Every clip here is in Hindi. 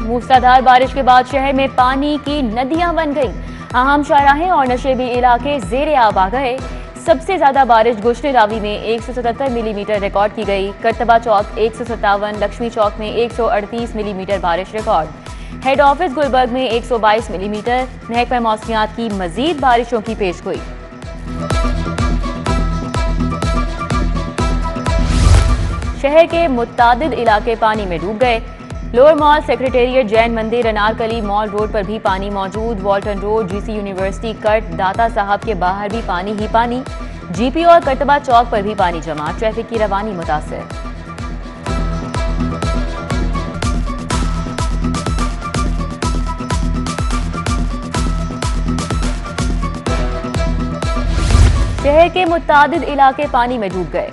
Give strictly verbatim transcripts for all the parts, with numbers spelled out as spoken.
मूसलाधार बारिश के बाद शहर में पानी की नदियां बन गईं। अहम शाहराहें और नशेबी इलाके जेरे आब आ गए। सबसे ज्यादा बारिश गुश्ती रावी में एक सौ सतहत्तर मिलीमीटर रिकॉर्ड की गई। करतबा चौक एक सौ सत्तावन, लक्ष्मी चौक में एक सौ अड़तीस मिलीमीटर बारिश रिकॉर्ड। हेड ऑफिस गुलबर्ग में एक सौ बाईस मिलीमीटर। महकमा मौसमियात की मजीद बारिशों की पेशगोई। शहर के मुत्तादिद इलाके पानी में डूब गए। लोअर मॉल, सेक्रेटेरिएट, जैन मंदिर, अनारकली मॉल रोड पर भी पानी मौजूद। Walton road, GC university cut, Data Sahib के बाहर भी पानी ही पानी। जीपी और करतबा चौक पर भी पानी जमा। ट्रैफिक की रवानी मुतासिर। शहर के मुत्तादिद इलाके पानी में डूब गए।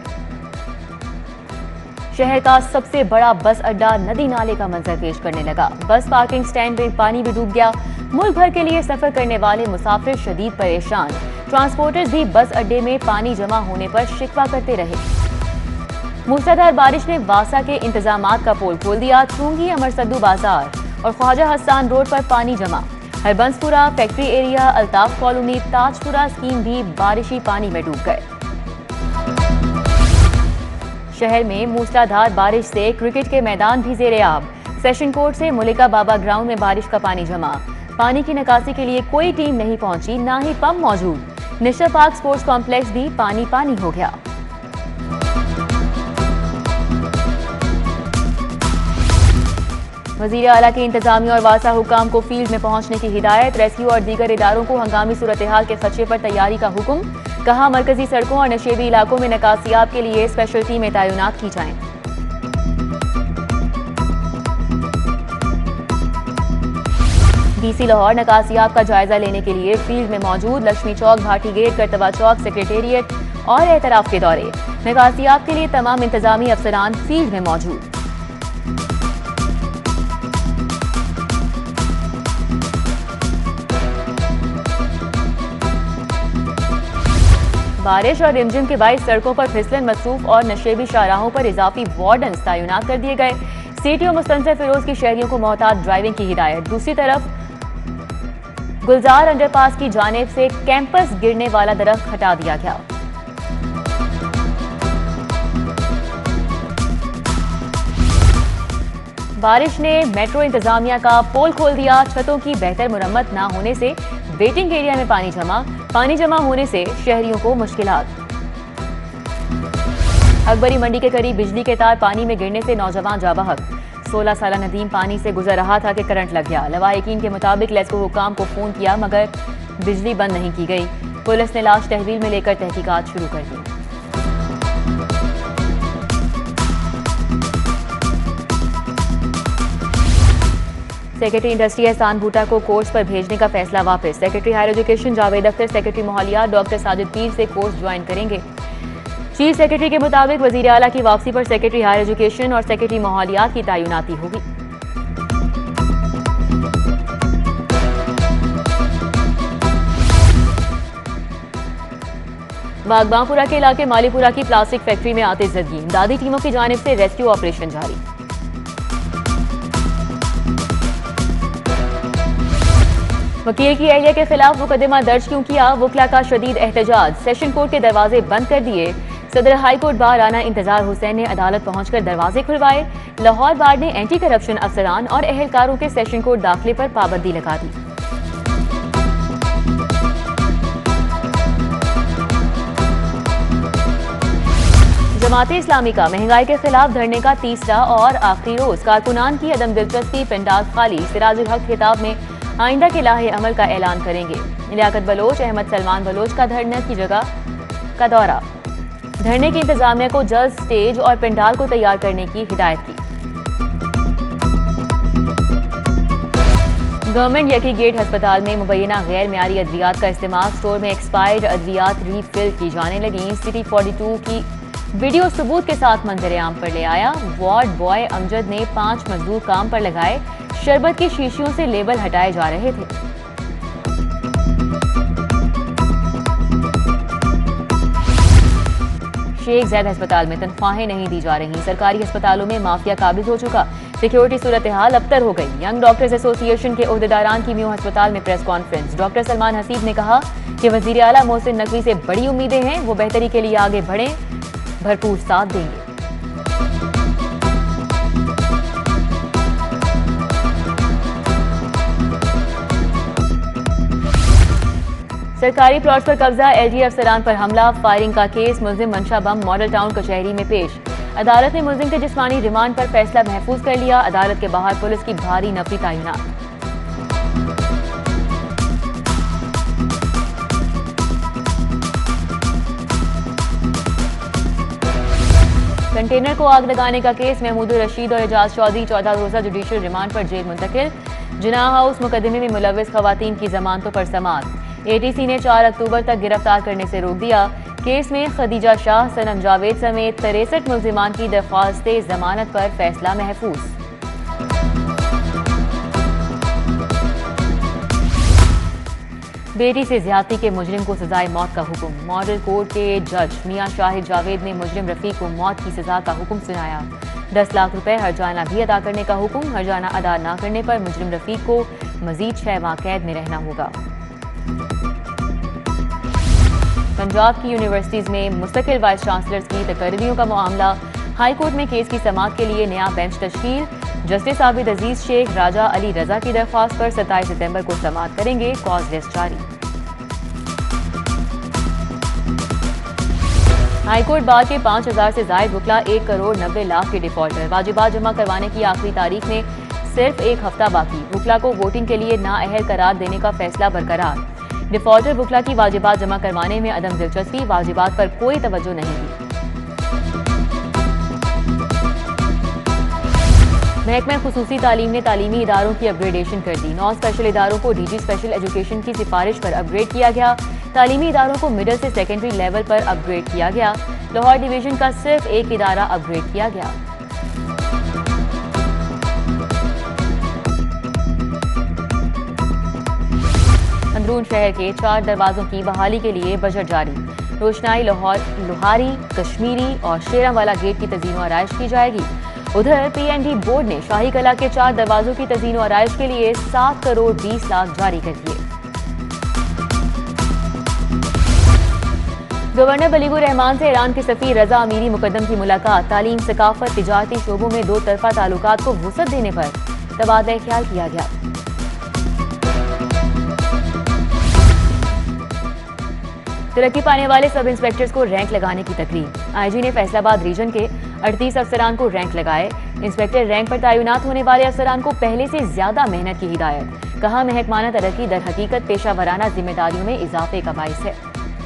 शहर का सबसे बड़ा बस अड्डा नदी नाले का मंजर पेश करने लगा। बस पार्किंग स्टैंड में पानी भी डूब गया। मुल्क भर के लिए सफर करने वाले मुसाफिर शदीद परेशान। ट्रांसपोर्टर्स भी बस अड्डे में पानी जमा होने पर शिकवा करते रहे। मूसलाधार बारिश ने वासा के इंतजामात का पोल खोल दिया। चुंगी, अमरसद्दू बाजार और ख्वाजा हसन रोड पर पानी जमा। Harbanspura, factory area, Altaf colony, Tajpura scheme भी बारिशी पानी में डूब गए। शहर में मूसलाधार बारिश से क्रिकेट के मैदान भी जेरे आब। सेशन कोर्ट से मुलिका बाबा ग्राउंड में बारिश का पानी जमा। पानी की निकासी के लिए कोई टीम नहीं पहुंची, ना ही पंप मौजूद। निशा पार्क स्पोर्ट्स कॉम्प्लेक्स भी पानी पानी हो गया। वजीर आला की इंतजामिया और वासा हुकाम को फील्ड में पहुंचने की हिदायत। रेस्क्यू और दीगर इदारों को हंगामी सूरत हाल के खदशे पर तैयारी का हुक्म। कहा, मरकजी सड़कों और नशेबी इलाकों में निकासियाब के लिए स्पेशल टीमें तैनात की जाएं। डीसी लाहौर निकासियाब का जायजा लेने के लिए फील्ड में मौजूद। लक्ष्मी चौक, भाटी गेट, करतबा चौक, सेक्रेटेरिएट और एतराफ के दौरे। निकासियाब के लिए तमाम इंतजामी अफसरान फील्ड में मौजूद। बारिश और रिमझिम के बाईस सड़कों पर फिसलन मसरूफ और नशेबी शाहराहों पर इजाफी वार्डन्स तैनात कर दिए गए। सीटीओ मुस्तनसर फिरोज की शहरियों को मोहतात ड्राइविंग की हिदायत। दूसरी तरफ गुलजार अंडरपास की जानिब से कैंपस गिरने वाला दरख्त हटा दिया गया। बारिश ने मेट्रो इंतजामिया का पोल खोल दिया। छतों की बेहतर मुरम्मत न होने से वेटिंग एरिया में पानी जमा। पानी जमा होने से शहरियों को मुश्किलात। अकबरी मंडी के करीब बिजली के तार पानी में गिरने से नौजवान जा बहक। सोलह साल नदीम पानी से गुजर रहा था कि करंट लग गया। लवाहिकीन के मुताबिक लेस्को हुकाम को फोन किया मगर बिजली बंद नहीं की गई। पुलिस ने लाश तहवील में लेकर तहकीकात शुरू कर दी। सेक्रेटरी इंडस्ट्री एहसान भूटा को कोर्स पर भेजने का फैसला वापस। Secretary higher education Javed Akhtar secretary माहौलियात डॉक्टर साजिद पीर से कोर्स ज्वाइन करेंगे। चीफ सेक्रेटरी के मुताबिक वजीर आला की वापसी पर सेक्रेटरी हायर एजुकेशन और सेक्रेटरी माहौलियात की तैनाती होगी। बागबांपुरा के इलाके मालीपुरा की प्लास्टिक फैक्ट्री में आतिशज़दगी। इमदादी टीमों की जानिब से रेस्क्यू ऑपरेशन जारी। वकील की अहलिया के खिलाफ मुकदमा दर्ज क्यों किया? वकला का शदीद एहतजाज। सेशन कोर्ट के दरवाजे बंद कर दिए। सदर हाई कोर्ट बार राना इंतजार हुसैन ने अदालत पहुंचकर दरवाजे खुलवाए। लाहौर बार ने एंटी करप्शन अफसरान और एहलकारों के सेशन कोर्ट दाखिले पर पाबंदी लगा दी। जमाते इस्लामी का महंगाई के खिलाफ धरने का तीसरा और आखिरी रोज। कारकुनान की अदम दिलचस्पी, पेंडाल खाली। सिराजुल हक खिताब में आइंदा के लाहे अमल का ऐलान करेंगे। लियाकत बलोच, अहमद सलमान बलोच का धरने की जगह का दौरा। धरने की इंतजामिया को जल्द स्टेज और पेंडाल को तैयार करने की हिदायत की। गवर्नमेंट यकी गेट अस्पताल में मुबैना गैर मियारी अद्वियात का इस्तेमाल। स्टोर में एक्सपायर्ड अद्वियात रीफिल की जाने लगी। सिटी फोर्टी टू की वीडियो सबूत के साथ मंजर आम पर ले आया। वार्ड बॉय अमजद ने पांच मजदूर काम पर लगाए। शरबत की शीशियों से लेबल हटाए जा रहे थे। शेख ज़ैद अस्पताल में तनख्वाहें नहीं दी जा रही। सरकारी अस्पतालों में माफिया काबिज हो चुका। सिक्योरिटी सूरत हाल अबतर हो गई। यंग डॉक्टर्स एसोसिएशन के ओहदेदारान की म्यू अस्पताल में press conference. Doctor Salman Haseeb ने कहा कि वजीर आला मोहसिन नकवी से बड़ी उम्मीदें हैं, वो बेहतरी के लिए आगे बढ़ें, भरपूर साथ देंगे। सरकारी प्लॉट्स पर कब्जा, एलजी अफसरान पर हमला, फायरिंग का केस। मुलजिम मंशा बम मॉडल टाउन कचहरी में पेश। अदालत ने मुलजिम के जिस्मानी रिमांड पर फैसला महफूज कर लिया। अदालत के बाहर पुलिस की भारी नफरी तैनात। कंटेनर को आग लगाने का केस। महमूद रशीद और एजाज चौधरी चौदह रोजा जुडिशियल रिमांड पर जेल मुंतकिल। जिनाह हाउस मुकदमे में मुलविस खवातीन की जमानतों पर समाअत। एटीसी ने चार अक्टूबर तक गिरफ्तार करने से रोक दिया। केस में खदीजा शाह, सनम जावेद समेत तिरसठ मुल्जिमान की दरख्वास्त जमानत पर फैसला महफूज। बेटी से ज्यादती के मुजरिम को सजाए मौत का हुक्म। मॉडल कोर्ट के जज मियां शाहिद जावेद ने मुजरिम रफीक को मौत की सजा का हुक्म सुनाया। दस लाख रुपए हर्जाना भी अदा करने का हुक्म। हर्जाना अदा न करने पर मुजरिम रफीक को मजीद छह माह कैद में रहना होगा। पंजाब की यूनिवर्सिटीज में मुस्तकिल वाइस चांसलर्स की तकर्रियों का मामला। हाई कोर्ट में केस की समाअत के लिए नया बेंच तश्कील। जस्टिस आबिद अजीज शेख राजा अली रजा की दरख्वास्त पर सत्ताईस सितंबर को समाअत करेंगे। कॉज लिस्ट जारी। हाईकोर्ट बार के पांच हजार से जायद वकला एक करोड़ नब्बे लाख के डिफॉल्टर। वाजिबात जमा करवाने की आखिरी तारीख में सिर्फ एक हफ्ता बाकी। वकला को वोटिंग के लिए नाअहल करार देने का फैसला बरकरार। डिफॉल्टर वकला की वाजिबात जमा करवाने में अदम दिलचस्पी। वाजिबात पर कोई तवज्जो नहीं दी। महकमा खुसूसी तालीम ने तालीमी इदारों की अपग्रेडेशन कर दी। नौ स्पेशल इदारों को डीजी स्पेशल एजुकेशन की सिफारिश पर अपग्रेड किया गया। तालीमी इदारों को मिडिल से सेकेंडरी लेवल पर अपग्रेड किया गया। लाहौर डिवीजन का सिर्फ एक इदारा अपग्रेड किया गया। अंदरून शहर के चार दरवाजों की बहाली के लिए बजट जारी। रोशनाई, लाहौर, लोहारी, कश्मीरी और शेरांवाला गेट की तज़ीन व आराइश की जाएगी। उधर पीएनडी बोर्ड ने शाही कला के चार दरवाजों की तज़ीन व आराइश के लिए सात करोड़ बीस लाख जारी कर दिए। गवर्नर बलीगुर रहमान से ईरान के सफीर रजा अमीरी मुकद्दम की मुलाकात। तालीम, सकाफत, तिजारती शोबों में दो तरफा ताल्लुकात को वुसअत देने पर तबादला ख्याल किया गया। तरक्की पाने वाले सब इंस्पेक्टर्स को रैंक लगाने की तकरीब। आईजी ने फैसलाबाद रीजन के अड़तीस अफसरान को रैंक लगाए। इंस्पेक्टर रैंक पर तैनात होने वाले अफसरान को पहले से ज्यादा मेहनत की हिदायत। कहा, महकमाना तरक्की दर हकीकत पेशा वराना जिम्मेदारियों में इजाफे का बाइस है।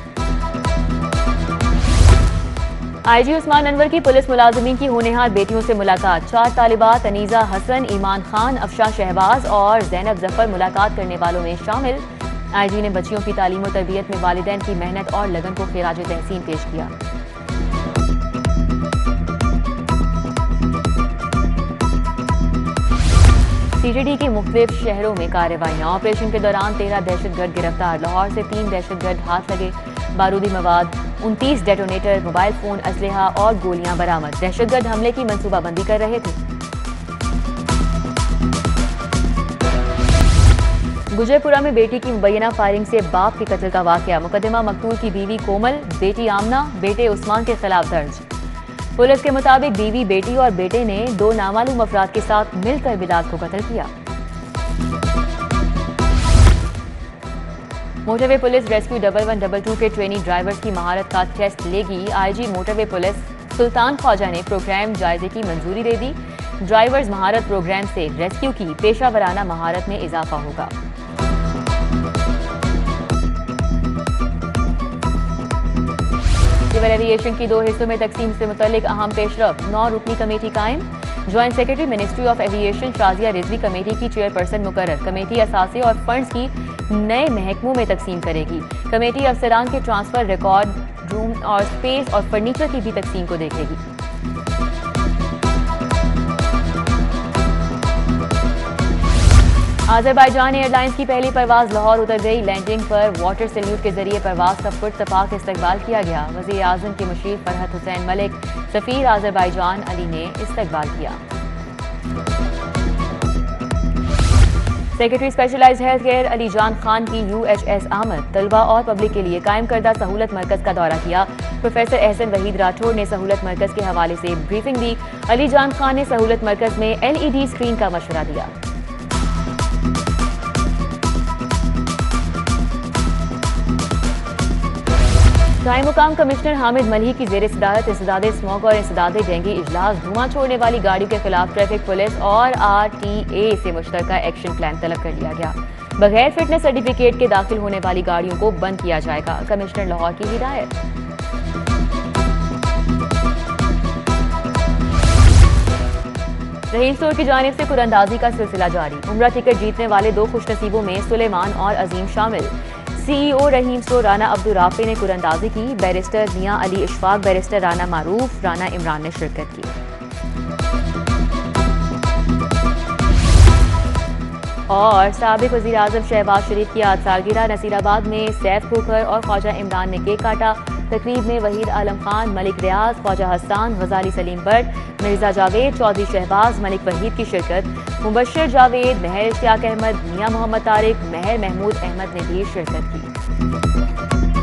आईजी उस्मान अनवर की पुलिस मुलाजमीन की होनहार बेटियों से मुलाकात। चार तालिबात अनीजा हसन, ईमान खान, अफशा शहबाज और जैनब जफर मुलाकात करने वालों में शामिल। आईजी ने बच्चियों की तालीम और तरबियत में वालिदैन की मेहनत और लगन को खिराज तहसीन पेश किया। सीटीडी के मुख्तलिफ शहरों में कार्रवाइयां। ऑपरेशन के दौरान तेरह दहशतगर्द गिरफ्तार। लाहौर से तीन दहशतगर्द हाथ लगे। बारूदी मवाद, उनतीस डेटोनेटर, मोबाइल फोन, असलहा और गोलियां बरामद। दहशतगर्द हमले की मंसूबाबंदी कर रहे थे। गुजरपुरा में बेटी की मुबैना फायरिंग से बाप के कत्ल का वाकया। मुकदमा मकतूल की बीवी कोमल, बेटी आमना, बेटे उस्मान के खिलाफ दर्ज। पुलिस के मुताबिक बीवी, बेटी और बेटे ने दो नामालूम अफराद के साथ मिलकर बिलाल को कत्ल किया। Motorway police rescue double one double two के ट्रेनी ड्राइवर्स की महारत का टेस्ट लेगी। IG motorway police Sultan Khawaja ने प्रोग्राम जायजे की मंजूरी दे दी। ड्राइवर्स महारत प्रोग्राम से रेस्क्यू की पेशा वराना महारत में इजाफा होगा। सिविल एविएशन की दो हिस्सों में तकसीम से मुतल्लिक अहम पेशरफ। नौ रुकनी कमेटी कायम। Joint secretary ministry of aviation Shazia Rizvi committee की चेयरपर्सन मुकर्रर। कमेटी असासे और फंड्स की नए महकमों में तकसीम करेगी। कमेटी अफसरान के ट्रांसफर, रिकॉर्ड रूम और स्पेस और फर्नीचर की भी तकसीम को देखेगी। अजरबैजान एयरलाइंस की पहली परवाज लाहौर उतर गई। लैंडिंग पर वाटर सैल्यूट के जरिए परवाज का पुरतपाक इस्तकबाल किया गया। वज़ीर आज़म के मुशीर फरहत हुसैन मलिक, सफ़ीर अजरबैजान अली ने इस्तकबाल किया। Secretary specialized health care Ali Jan Khan की यू एच एस आमद, तलबा और पब्लिक के लिए कायम करदा सहूलत मरकज का दौरा किया। प्रोफेसर एहसन वहीद राठौड़ ने सहूलत मरकज के हवाले से ब्रीफिंग दी। अली जान खान ने सहूलत मरकज में एल ई डी स्क्रीन का मशवरा दिया। दाई मुकाम कमिश्नर हामिद मलिक की जेर सदारत इंसदाद स्मॉग और इंसदाद डेंगू इजलास, धुआं छोड़ने वाली गाड़ियों के खिलाफ ट्रैफिक पुलिस और आर टी ए से मुश्तरका एक्शन प्लान तलब कर लिया गया। बगैर फिटनेस सर्टिफिकेट के दाखिल होने वाली गाड़ियों को बंद किया जाएगा। कमिश्नर लाहौर की हिदायत। रहीम स्टोर की जानिब से कुरअंदाजी का सिलसिला जारी। उम्रा टिकट जीतने वाले दो खुशनसीबों में सुलेमान और अजीम शामिल। सीईओ रहीम स्टोर राना अब्दुल राफी ने कुरअंदाजी की। बैरिस्टर मियां अली इशफाक, बैरिस्टर राना मारूफ, राना इमरान ने शिरकत की। और साबिक वज़ीर आज़म शहबाज शरीफ की आज सालगिरह। नसीराबाद में सैफ खोखर और ख्वाजा इमरान ने केक काटा। तकरीब में वहीद आलम खान, मलिक रियाज, ख्वाजा हसन, गजाली सलीम बट, मिर्जा जावेद, चौधरी शहबाज, मलिक वहीद की शिरकत। मुबशर जावेद, महर इश्तियाक अहमद, मियां मोहम्मद तारिक, महर महमूद अहमद ने भी शिरकत की।